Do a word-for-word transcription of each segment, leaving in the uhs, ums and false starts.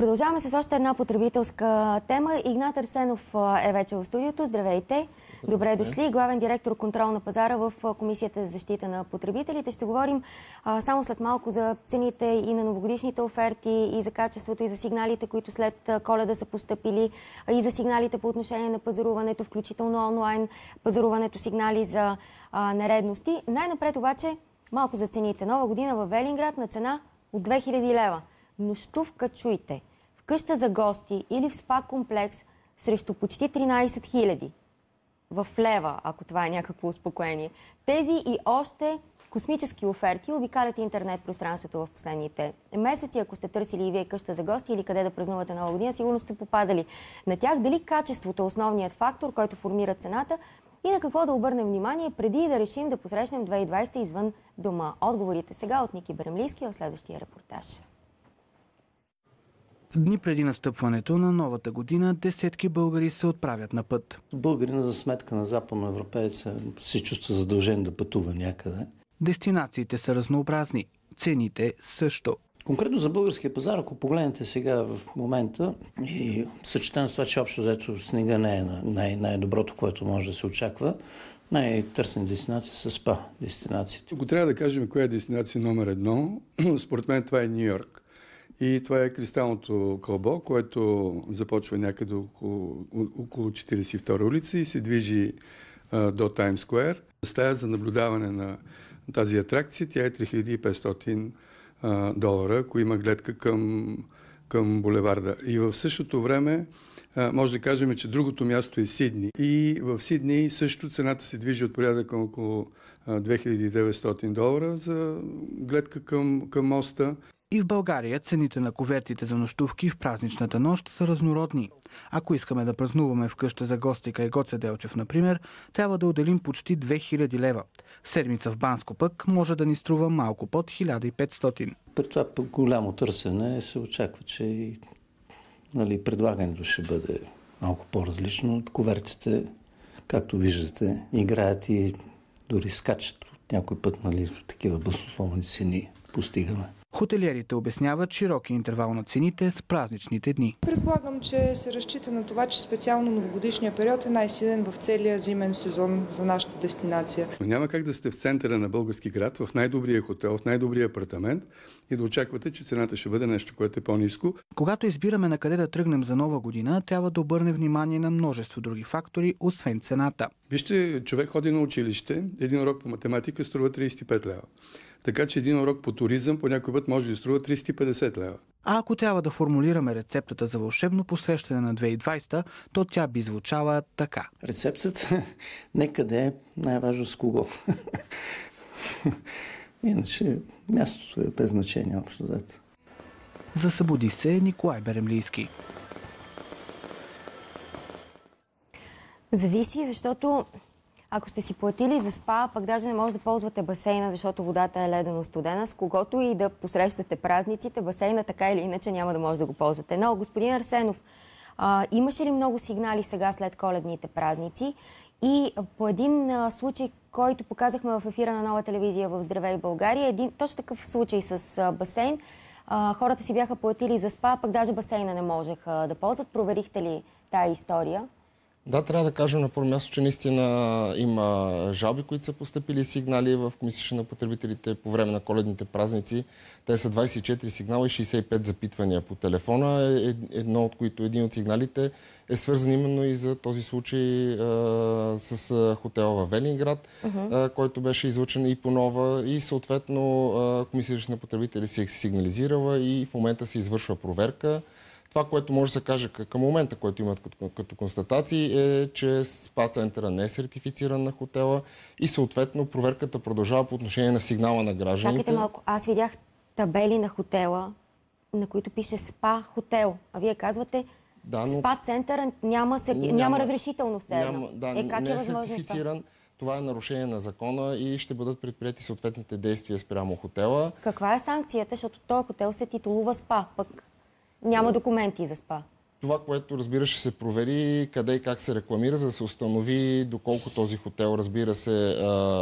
Продължаваме с още една потребителска тема. Игнат Арсенов е вече в студиото. Здравейте! Добре дошли. Главен директор контрол на пазара в Комисията за защита на потребителите. Ще говорим а, само след малко за цените и на новогодишните оферти, и за качеството, и за сигналите, които след Коледа са постъпили, и за сигналите по отношение на пазаруването, включително онлайн пазаруването, сигнали за а, нередности. Най-напред обаче малко за цените. Нова година в Велинград на цена от две хиляди лева. Нощувка, чуйте, в къща за гости или в спа комплекс срещу почти тринайсет хиляди. В лева, ако това е някакво успокоение. Тези и още космически оферти обикалят интернет пространството в последните месеци. Ако сте търсили и вие къща за гости или къде да празнувате Нова година, сигурно сте попадали на тях. Дали качеството е основният фактор, който формира цената, и на какво да обърнем внимание преди да решим да посрещнем две хиляди и двайсета извън дома? Отговорите сега от Ники Беремлийски в следващия репортаж. Дни преди настъпването на новата година десетки българи се отправят на път. Българина за сметка на западноевропейца се чувства задължен да пътува някъде. Дестинациите са разнообразни, цените също. Конкретно за българския пазар, ако погледнете сега в момента и съчетано с това, че общо взето снега не е най- най-доброто, което може да се очаква, най-търсени дестинации са спа дестинациите. Ако трябва да кажем коя е дестинация номер едно, според мен това е Ню Йорк. И това е Кристалното кълбо, което започва някъде около, около четирийсет и втора улица и се движи а, до Таймс Скуер. Стая за наблюдаване на тази атракция, тя е три хиляди и петстотин а, долара, ако има гледка към, към булеварда. И в същото време а, може да кажем, че другото място е Сидни. И в Сидни също цената се движи от порядъка около а, две хиляди и деветстотин долара за гледка към, към моста. И в България цените на кувертите за нощувки в празничната нощ са разнородни. Ако искаме да празнуваме в къща за гости край Гоце Делчев, например, трябва да отделим почти две хиляди лева. Седмица в Банско пък може да ни струва малко под хиляда и петстотин. При това голямо търсене се очаква, че и, нали, предлагането ще бъде малко по-различно. Кувертите, както виждате, играят и дори скачат от някой път, нали, в такива баснословни цени постигаме. Хотелиерите обясняват широки интервал на цените с празничните дни. Предполагам, че се разчита на това, че специално новогодишния период е най-силен в целия зимен сезон за нашата дестинация. Няма как да сте в центъра на български град, в най-добрия хотел, в най-добрия апартамент и да очаквате, че цената ще бъде нещо, което е по-ниско. Когато избираме на къде да тръгнем за Нова година, трябва да обърнем внимание на множество други фактори, освен цената. Вижте, човек ходи на училище, един урок по математика струва трийсет и пет лева. Така че един урок по туризъм по някой път може да струва триста и петдесет лева. А ако трябва да формулираме рецептата за вълшебно посрещане на две хиляди и двайсета, то тя би звучала така. Рецептата нека да е най-важно с кого. Иначе мястото е без значение общо взето. За Събуди се Николай Беремлийски. Зависи, защото ако сте си платили за спа, пък даже не може да ползвате басейна, защото водата е ледено-студена, с когото и да посрещате празниците, басейна така или иначе няма да може да го ползвате. Но, господин Арсенов, а, имаше ли много сигнали сега след коледните празници? И по един а, случай, който показахме в ефира на Нова телевизия в Здравей България, един точно такъв случай с а, басейн, а, хората си бяха платили за спа, пък даже басейна не можеха да ползват. Проверихте ли тая история? Да, трябва да кажем на първо място, че наистина има жалби, които са постъпили, сигнали в Комисията на потребителите по време на коледните празници. Те са двайсет и четири сигнала и шейсет и пет запитвания по телефона. Едно от които, един от сигналите е свързан именно и за този случай а, с хотела във Велинград, uh-huh. а, който беше излъчен и по нова, и съответно а, Комисията на потребители се е сигнализирала и в момента се извършва проверка. Това, което може да се каже към момента, който имат като, като констатации, е, че спа центъра не е сертифициран на хотела и съответно проверката продължава по отношение на сигнала на гражданите. Чакайте малко, аз видях табели на хотела, на които пише спа хотел, а вие казвате да, но... спа центъра няма, серти... няма... няма разрешително все едно. Да, е, как не е, е възможно сертифициран. Това? Това е нарушение на закона и ще бъдат предприяти съответните действия спрямо хотела. Каква е санкцията, защото този хотел се титулува спа, пък няма документи за спа? Това, което, разбира, ще се провери къде и как се рекламира, за да се установи доколко този хотел, разбира се,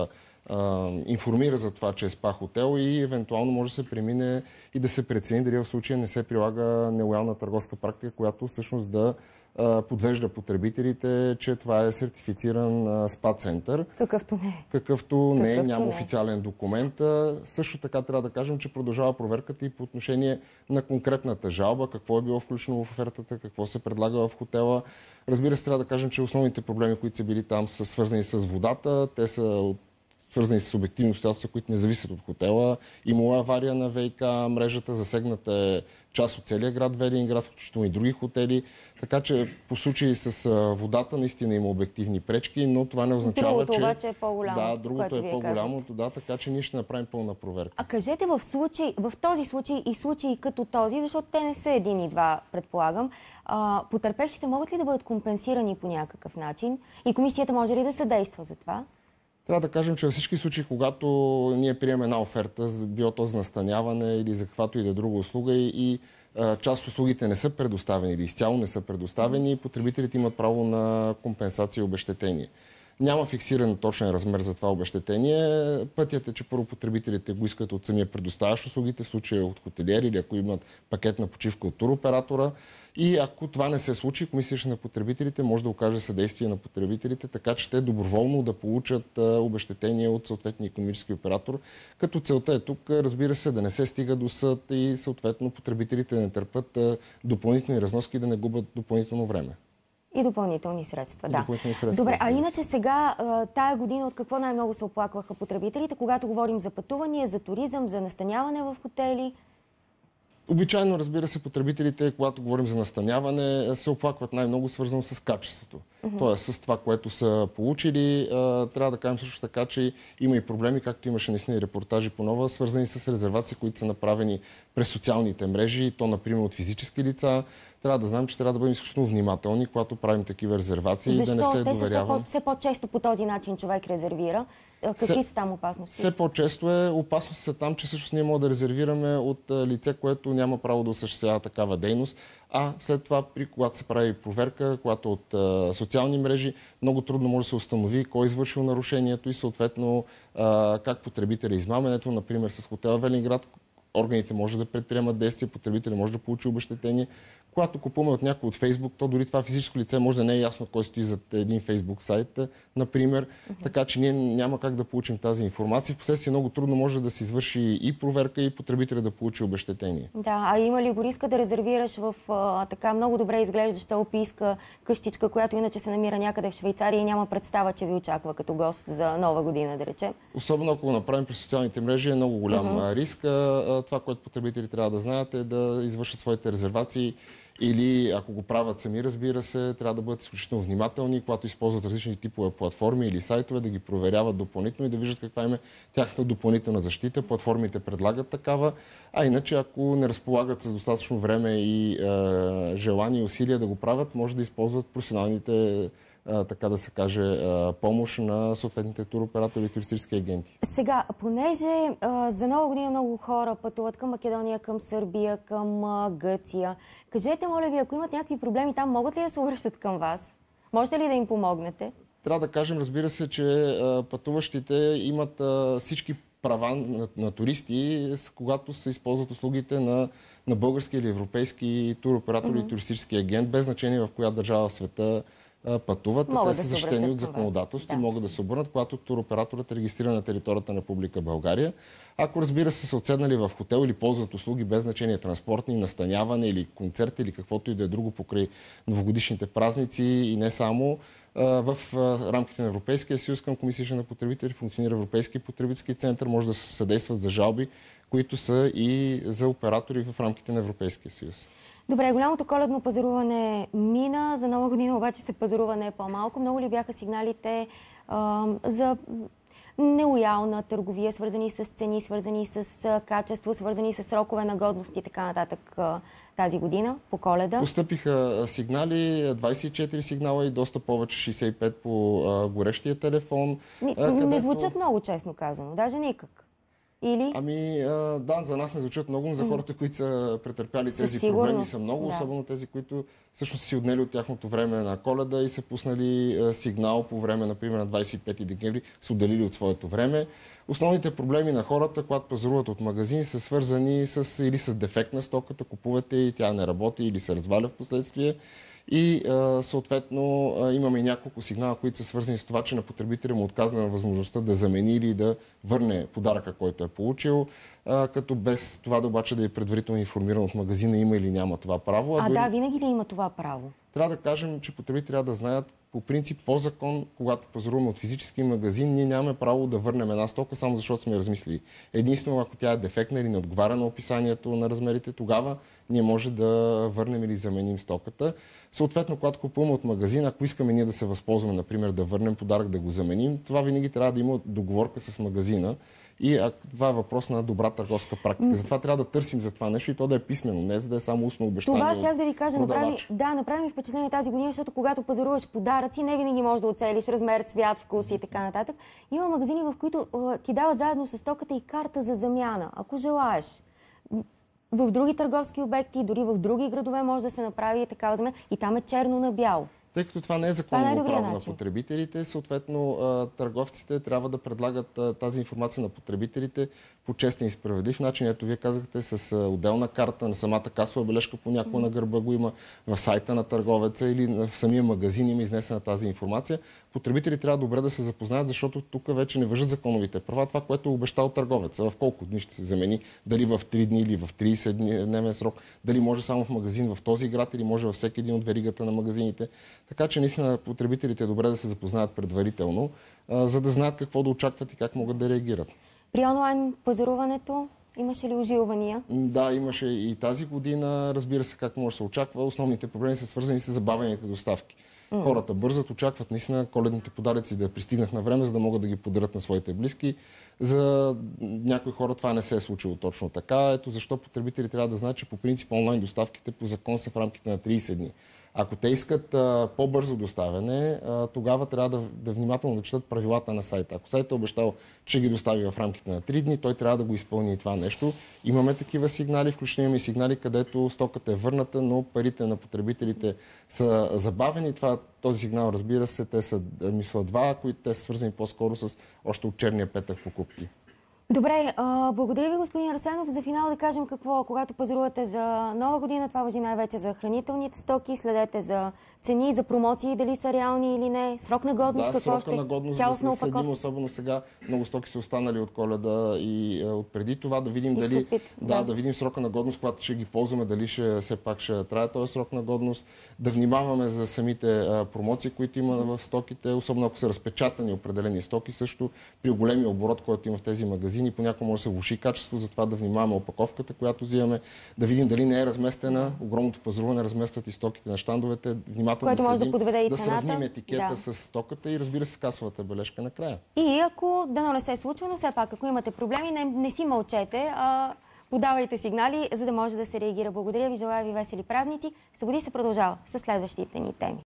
а, информира за това, че е спа хотел и евентуално може да се премине и да се прецени дали в случая не се прилага нелоялна търговска практика, която всъщност да подвежда потребителите, че това е сертифициран спа център. Какъвто не е. Какъвто не е, няма не. официален документ. Също така трябва да кажем, че продължава проверката и по отношение на конкретната жалба, какво е било включено в офертата, какво се предлага в хотела. Разбира се, трябва да кажем, че основните проблеми, които са били там, са свързани с водата. Те са от свързани с обективни обстоятелства, които не зависят от хотела. Имало авария на ВиК мрежата, засегната е част от целия град Велинград, включително и други хотели. Така че по случаи с водата наистина има обективни пречки, но това не означава, другото, че... обаче е по-голямо. Да, другото е по-голямото, да, така че ние ще направим пълна проверка. А кажете в, случай, в този случай и случаи като този, защото те не са един и два, предполагам, а, потърпевшите могат ли да бъдат компенсирани по някакъв начин? И комисията може ли да съдейства за това? Трябва да кажем, че във всички случаи, когато ние приемем една оферта, било то за настаняване или за каквато и да друга услуга и, и а, част от услугите не са предоставени или изцяло не са предоставени, потребителите имат право на компенсация и обезщетение. Няма фиксиран точен размер за това обезщетение. Пътят е, че първо потребителите го искат от самия предоставящ услугите, в случая от хотелиер или ако имат пакет на почивка от туроператора. И ако това не се случи, Комисията на потребителите може да окаже съдействие на потребителите, така че те доброволно да получат обезщетение от съответния икономически оператор. Като целта е тук, разбира се, да не се стига до съд и съответно потребителите да не търпят допълнителни разноски, да не губят допълнително време. И допълнителни средства, и да. Допълнителни средства, Добре, а иначе сега, тая година, от какво най-много се оплакваха потребителите, когато говорим за пътувания, за туризъм, за настаняване в хотели? Обичайно, разбира се, потребителите, когато говорим за настаняване, се оплакват най-много свързано с качеството. Uh-huh. Тоест с това, което са получили. Трябва да кажем също така, че има и проблеми, както имаше наистина и репортажи по нова, свързани с резервации, които са направени през социалните мрежи, то, например, от физически лица. Трябва да знаем, че трябва да бъдем изключително внимателни, когато правим такива резервации. Защо? Да не се Те доверявам. Са все по-често по този начин човек резервира. Какви се, са там опасности? Все по-често е опасност са там, че всъщност ние можем да резервираме от лице, което няма право да осъществява такава дейност. А след това, при когато се прави проверка, когато от а, социални мрежи, много трудно може да се установи кой е извършил нарушението и съответно а, как потребителя измамен. Ето, например, с хотела Велинград органите може да предприемат действия, потребителя може да получи обезщетение. Когато купуваме от някой от Фейсбук, то дори това физическо лице може да не е ясно кой стои зад един Фейсбук сайт, например. Uh-huh. Така че ние няма как да получим тази информация. Впоследствие много трудно може да се извърши и проверка, и потребителя да получи обезщетение. Да, а има ли го риска да резервираш в а, така много добре изглеждаща алпийска къщичка, която иначе се намира някъде в Швейцария и няма представа, че ви очаква като гост за Нова година, да речем? Особено ако го направим през социалните мрежи, е много голям uh-huh. риск. Това, което потребители трябва да знаят, е да извършат своите резервации. Или ако го правят сами, разбира се, трябва да бъдат изключително внимателни, когато използват различни типове платформи или сайтове, да ги проверяват допълнително и да виждат каква им е тяхната допълнителна защита. Платформите предлагат такава, а иначе ако не разполагат с достатъчно време и е, желание и усилия да го правят, може да използват професионалните, е, така да се каже, е, помощ на съответните туроператори и туристически агенти. Сега, понеже е, за Нова година много хора пътуват към Македония, към Сърбия, към е, Гърция, кажете, моля ви, ако имат някакви проблеми там, могат ли да се обръщат към вас? Можете ли да им помогнете? Трябва да кажем, разбира се, че а, пътуващите имат а, всички права на, на туристи, когато се използват услугите на, на български или европейски туроператори mm-hmm. и туристически агент, без значение в коя държава в света а, пътуват. Те да са защитени от законодателство да. и могат да се обърнат, когато туроператорът е регистриран на територията на Република България. Ако, разбира се, са отседнали в хотел или ползват услуги без значение транспортни, настаняване или концерт или каквото и да е друго покрай новогодишните празници и не само, в рамките на Европейския съюз към Комисията на потребители функционира Европейски потребителски център, може да се съдействат за жалби, които са и за оператори в рамките на Европейския съюз. Добре, голямото коледно пазаруване мина, за Нова година обаче се пазарува не по-малко. Много ли бяха сигналите а, за нелоялна търговия, свързани с цени, свързани с качество, свързани с срокове на годност и така нататък тази година по Коледа? Постъпиха сигнали, двадесет и четири сигнала и доста повече, шейсет и пет по а, горещия телефон. Не, където... не звучат много, честно казано, даже никак. Или? Ами, а, да, за нас не звучат много, но за хората, които са претърпяли тези сигурност. проблеми, са много, Да. особено тези, които всъщност са си отнели от тяхното време на Коледа и са пуснали а, сигнал по време, например, на двадесет и пети декември, са отделили от своето време. Основните проблеми на хората, когато пазаруват от магазин, са свързани с, или с дефект на стоката, купувате и тя не работи или се разваля в последствие. И а, съответно а, имаме и няколко сигнала, които са свързани с това, че на потребителя му отказана възможността да замени или да върне подаръка, който е получил, а, като без това да обаче да е предварително информиран от магазина има или няма това право. А, а дори... да, винаги ли има това право? Трябва да кажем, че потребители трябва да знаят по принцип, по закон, когато пазаруваме от физически магазин, ние нямаме право да върнем една стока, само защото сме я размислили. Единствено, ако тя е дефектна или не отговаря на описанието на размерите, тогава ние може да върнем или заменим стоката. Съответно, когато купуваме от магазин, ако искаме ние да се възползваме, например, да върнем подарък, да го заменим, това винаги трябва да има договорка с магазина. И а, това е въпрос на добра търговска практика. Затова трябва да търсим за това нещо и то да е писмено, не за да е само устно обещание. Това щях да ви кажа, направи, продавач. да, направи ми впечатление тази година, защото когато пазаруваш подаръци, не винаги можеш да оцелиш размер, цвят, вкус и така нататък. Има магазини, в които а, ти дават заедно с стоката и карта за замяна, ако желаеш. В други търговски обекти, дори в други градове може да се направи такава замяна и там е черно на бяло. Тъй като това не е законово е право на начин. потребителите, съответно търговците трябва да предлагат тази информация на потребителите по честен и справедлив начин. Ето вие казахте с отделна карта, на самата касова бележка понякога на гърба го има, в сайта на търговеца или в самия магазин има изнесена тази информация. Потребители трябва добре да се запознаят, защото тук вече не важат законовите права. Това, което е обещал търговеца, в колко дни ще се замени, дали в три дни или в тридесет дневен срок, дали може само в магазин в този град или може във всеки един от веригата на магазините. Така че наистина потребителите е добре да се запознаят предварително, а, за да знаят какво да очакват и как могат да реагират. При онлайн пазаруването имаше ли ожилвания? Да, имаше и тази година. Разбира се, как може да се очаква. Основните проблеми са свързани с забавените доставки. Mm. Хората бързат, очакват наистина коледните подаръци да пристигнат на време, за да могат да ги подарят на своите близки. За някои хора това не се е случило точно така. Ето защо потребители трябва да знаят, че по принцип онлайн доставките по закон са в рамките на тридесет дни. Ако те искат а, по-бързо доставяне, а, тогава трябва да, да внимателно да четат правилата на сайта. Ако сайтът е обещал, че ги достави в рамките на три дни, той трябва да го изпълни и това нещо. Имаме такива сигнали, включително имаме и сигнали, където стоката е върната, но парите на потребителите са забавени. Това, този сигнал, разбира се, те са, мисля, два, които те са свързани по-скоро с още от черния петък покупки. Добре, а, благодаря ви, господин Арсенов. За финал да кажем какво, когато пазарувате за нова година, това важи най-вече за хранителните стоки, следете за цени, за промоции, дали са реални или не, срок на годност, да, какво срока ще на годност цялостна да следим, опаковка. особено сега много стоки са останали от Коледа и от преди това, да видим дали супит, да, да. да видим срока на годност, когато ще ги ползваме, дали ще, все пак ще трае този срок на годност, да внимаваме за самите а, промоции, които има в стоките, особено ако са разпечатани определени стоки, също при големия оборот, който има в тези магазини, понякога може да се влоши качество, затова да внимаваме опаковката, която взимаме, да видим дали не е разместена, огромното пазаруване разместват и стоките на щандовете, внимателно Което да може да следим, подведе и да цената. сравним етикета Да. с стоката и разбира се с касовата бележка накрая. И ако дано не се е случва, но все пак, ако имате проблеми, не, не си мълчете, а подавайте сигнали, за да може да се реагира. Благодаря ви, желая ви весели празници. Събуди се продължава с следващите ни теми.